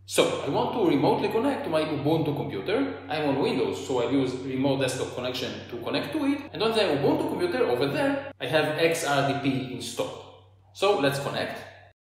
So I want to remotely connect to my Ubuntu computer. I'm on Windows, so I use remote desktop connection to connect to it. And on the Ubuntu computer over there, I have XRDP installed. So let's connect.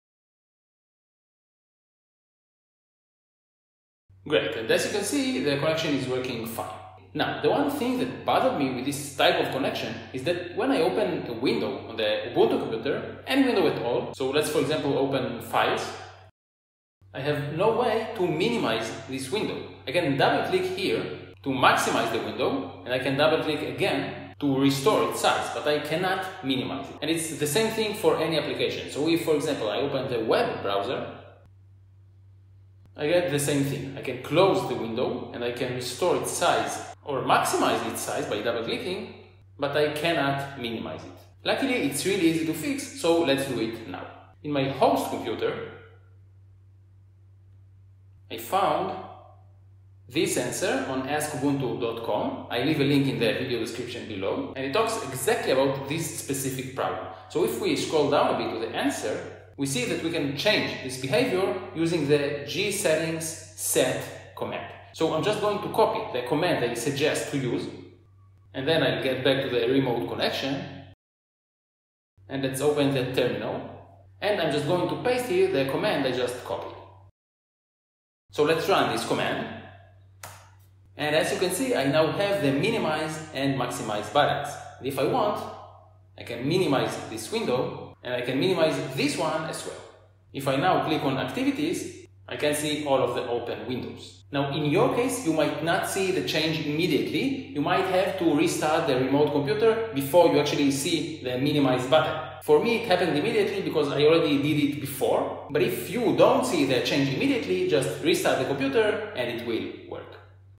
Great, and as you can see, the connection is working fine. Now, the one thing that bothered me with this type of connection is that when I open a window on the Ubuntu computer, any window at all, so let's for example open Files, I have no way to minimize this window. I can double click here to maximize the window, and I can double click again to restore its size, but I cannot minimize it. And it's the same thing for any application. So if, for example, I open the web browser, I get the same thing. I can close the window and I can restore its size or maximize its size by double clicking, but I cannot minimize it. Luckily, it's really easy to fix, so let's do it now. In my host computer, I found this answer on askubuntu.com. I leave a link in the video description below, and it talks exactly about this specific problem. So if we scroll down a bit to the answer, we see that we can change this behavior using the gsettings set command. So I'm just going to copy the command I suggest to use, and then I'll get back to the remote connection, and let's open the terminal, and I'm just going to paste here the command I just copied. So let's run this command, and as you can see, I now have the minimize and maximize buttons. And if I want, I can minimize this window, and I can minimize this one as well. If I now click on activities, I can see all of the open windows. Now, in your case, you might not see the change immediately. You might have to restart the remote computer before you actually see the minimize button. For me, it happened immediately because I already did it before. But if you don't see the change immediately, just restart the computer and it will work.